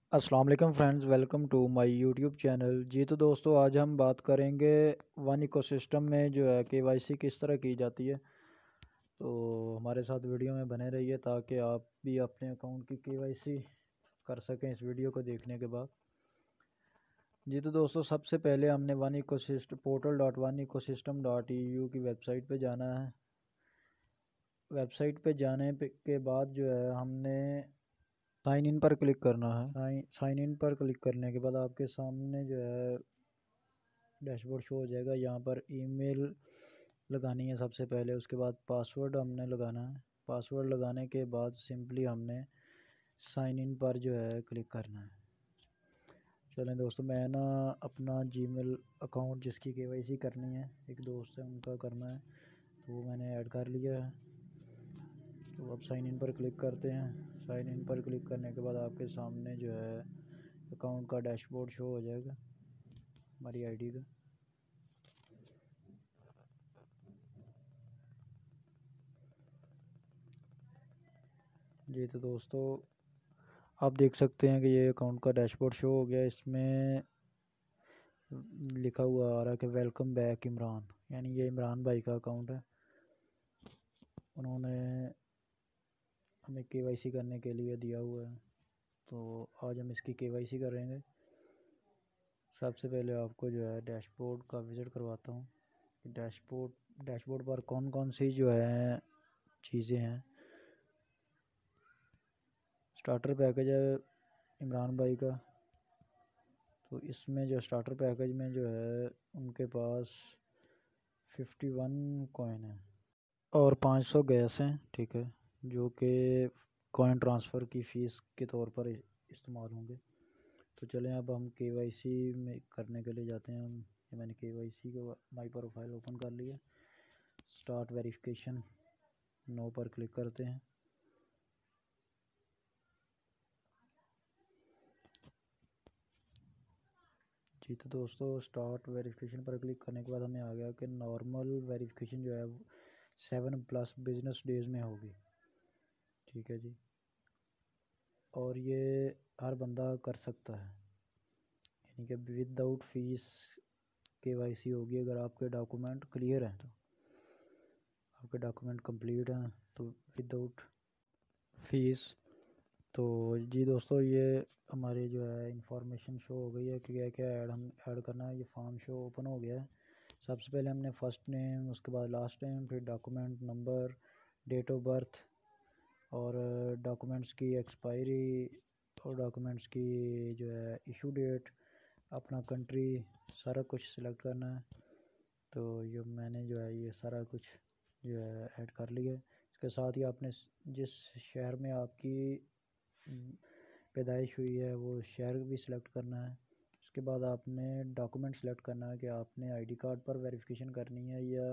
अस्सलाम वालेकुम friends, welcome to my YouTube channel. जी तो दोस्तों, आज हम बात करेंगे वन इकोसिस्टम में जो है केवाईसी किस तरह की जाती है। तो हमारे साथ वीडियो में बने रहिए ताकि आप भी अपने अकाउंट की केवाईसी कर सकें इस वीडियो को देखने के बाद। जी तो दोस्तों, सबसे पहले हमने वन इकोसिस्टम portal.oneicoSystem.eu की वेबसाइट पे जाना है। वेबसाइट पे जाने के बाद जो है हमने साइन इन पर क्लिक करना है। साइन इन पर क्लिक करने के बाद आपके सामने जो है डैशबोर्ड शो हो जाएगा। यहाँ पर ईमेल लगानी है सबसे पहले, उसके बाद पासवर्ड हमने लगाना है। पासवर्ड लगाने के बाद सिंपली हमने साइन इन पर जो है क्लिक करना है। चलें दोस्तों, मैं ना अपना जीमेल अकाउंट जिसकी केवाईसी करनी है, एक दोस्त है उनका करना है, तो वो मैंने ऐड कर लिया है। तो अब साइन इन पर क्लिक करते हैं। साइन इन पर क्लिक करने के बाद आपके सामने जो है अकाउंट का डैशबोर्ड शो हो जाएगा हमारी आईडी का। जी तो दोस्तों, आप देख सकते हैं कि ये अकाउंट का डैशबोर्ड शो हो गया। इसमें लिखा हुआ आ रहा है कि वेलकम बैक इमरान, यानी ये इमरान भाई का अकाउंट है। उन्होंने हमें केवाईसी करने के लिए दिया हुआ है, तो आज हम इसकी केवाईसी करेंगे। सबसे पहले आपको जो है डैशबोर्ड का विज़िट करवाता हूँ। डैशबोर्ड पर कौन कौन सी जो है चीज़ें हैं। स्टार्टर पैकेज है इमरान भाई का, तो इसमें जो स्टार्टर पैकेज में जो है उनके पास 51 कॉइन है और 500 गैस हैं, ठीक है, जो कि कॉइन ट्रांसफ़र की फ़ीस के तौर पर इस्तेमाल होंगे। तो चलें अब हम केवाईसी में करने के लिए जाते हैं। ये मैंने केवाईसी को माई प्रोफाइल ओपन कर लिया। स्टार्ट वेरिफिकेशन नो पर क्लिक करते हैं। जी तो दोस्तों, स्टार्ट वेरिफिकेशन पर क्लिक करने के बाद हमें आ गया कि नॉर्मल वेरिफिकेशन जो है 7+ बिजनेस डेज़ में होगी, ठीक है जी। और ये हर बंदा कर सकता है, यानी कि विदाउट फीस केवाईसी होगी अगर आपके डॉक्यूमेंट क्लियर हैं। तो आपके डॉक्यूमेंट कंप्लीट हैं तो विदाउट फीस। तो जी दोस्तों, ये हमारी जो है इंफॉर्मेशन शो हो गई है कि क्या क्या हम ऐड करना है। ये फॉर्म शो ओपन हो गया है। सबसे पहले हमने फ़र्स्ट नेम, उसके बाद लास्ट नेम, फिर document number, date of birth और डॉक्यूमेंट्स की एक्सपायरी और डॉक्यूमेंट्स की जो है इशू डेट, अपना कंट्री, सारा कुछ सिलेक्ट करना है। तो ये मैंने जो है ये सारा कुछ जो है ऐड कर लिया है। इसके साथ ही आपने जिस शहर में आपकी पैदाइश हुई है वो शहर भी सिलेक्ट करना है। उसके बाद आपने डॉक्यूमेंट सेलेक्ट करना है कि आपने आईडी कार्ड पर वेरिफिकेशन करनी है या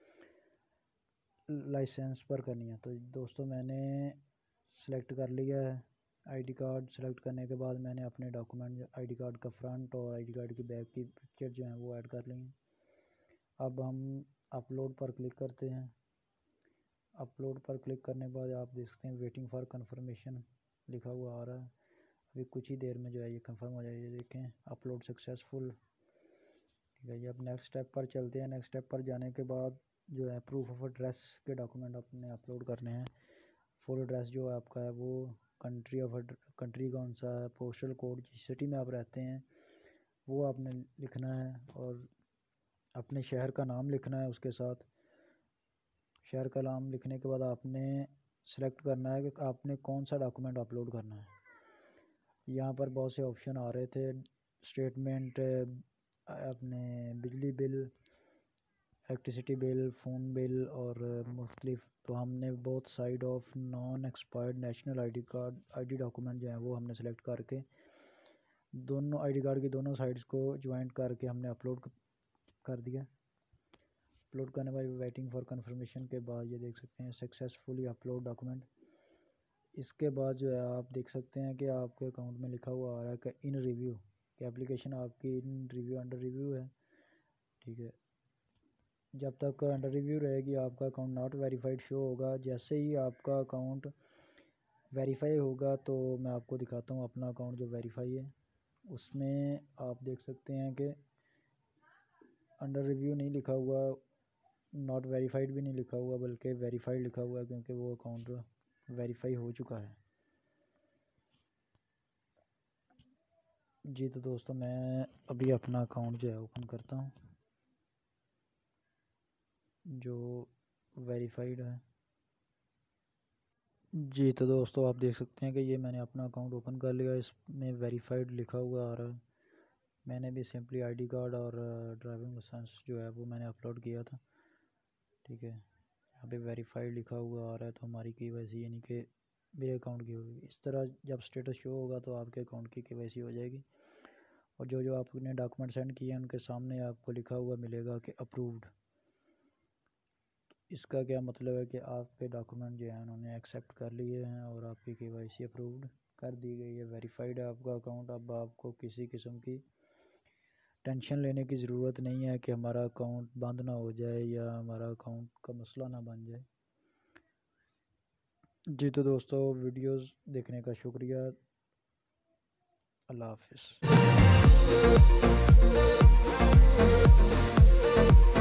लाइसेंस पर करनी है। तो दोस्तों, मैंने सेलेक्ट कर लिया है। आईडी कार्ड सेलेक्ट करने के बाद मैंने अपने डॉक्यूमेंट आईडी कार्ड का फ्रंट और आईडी कार्ड की बैक की पिक्चर जो है वो ऐड कर ली हैं। अब हम अपलोड पर क्लिक करते हैं। अपलोड पर क्लिक करने के बाद आप देख सकते हैं वेटिंग फॉर कंफर्मेशन लिखा हुआ आ रहा है। अभी कुछ ही देर में जो है ये कंफर्म हो जाएगी। देखें अपलोड सक्सेसफुल, ठीक है। ये अब नेक्स्ट स्टेप पर चलते हैं। नेक्स्ट स्टेप पर जाने के बाद जो है प्रूफ ऑफ एड्रेस के डॉक्यूमेंट अपने अपलोड करने हैं। फुल एड्रेस जो आपका है वो, कंट्री कौन सा है, पोस्टल कोड जिस सिटी में आप रहते हैं वो आपने लिखना है और अपने शहर का नाम लिखना है। उसके साथ शहर का नाम लिखने के बाद आपने सेलेक्ट करना है कि आपने कौन सा डॉक्यूमेंट अपलोड करना है। यहाँ पर बहुत से ऑप्शन आ रहे थे, स्टेटमेंट, अपने बिजली bill, electricity bill, phone bill और मुख्तलिफ। तो हमने both side of non expired national ID document जो है वो हमने सेलेक्ट करके दोनों आईडी कार्ड की दोनों साइड्स को ज्वाइंट करके हमने अपलोड कर दिया। अपलोड करने के बाद वेटिंग फॉर कंफर्मेशन के बाद ये देख सकते हैं सक्सेसफुली अपलोड डॉक्यूमेंट। इसके बाद जो है आप देख सकते हैं कि आपके अकाउंट में लिखा हुआ आ रहा है कि इन रिव्यू, कि एप्लीकेशन आपकी इन रिव्यू अंडर रिव्यू है, ठीक है। जब तक अंडर रिव्यू रहेगी आपका अकाउंट नॉट वेरीफाइड शो होगा। जैसे ही आपका अकाउंट वेरीफाई होगा तो मैं आपको दिखाता हूँ अपना अकाउंट जो वेरीफाई है। उसमें आप देख सकते हैं कि अंडर रिव्यू नहीं लिखा हुआ, नॉट वेरीफाइड भी नहीं लिखा हुआ, बल्कि वेरीफाइड लिखा हुआ है, क्योंकि वो अकाउंट वेरीफाई हो चुका है। जी तो दोस्तों मैं अभी अपना अकाउंट जो है ओपन करता हूँ जो वेरीफाइड है। जी तो दोस्तों आप देख सकते हैं कि ये मैंने अपना अकाउंट ओपन कर लिया, इसमें वेरीफाइड लिखा हुआ आ रहा है। मैंने भी सिंपली आईडी कार्ड और ड्राइविंग लाइसेंस जो है वो मैंने अपलोड किया था, ठीक है। यहाँ पे वेरीफाइड लिखा हुआ आ रहा है, तो हमारी KYC यानी कि मेरे अकाउंट की होगी। इस तरह जब स्टेटस शो होगा तो आपके अकाउंट की KYC हो जाएगी, और जो जो आपने डॉक्यूमेंट सेंड किए हैं उनके सामने आपको लिखा हुआ मिलेगा कि अप्रूव्ड। इसका क्या मतलब है कि आपके डॉक्यूमेंट जो हैं उन्होंने एक्सेप्ट कर लिए हैं और आपकी KYC अप्रूव्ड कर दी गई है, वेरीफाइड है आपका अकाउंट। अब आपको किसी किस्म की टेंशन लेने की ज़रूरत नहीं है कि हमारा अकाउंट बंद ना हो जाए या हमारा अकाउंट का मसला ना बन जाए। जी तो दोस्तों वीडियोस देखने का शुक्रिया। अल्लाह हाफिज़।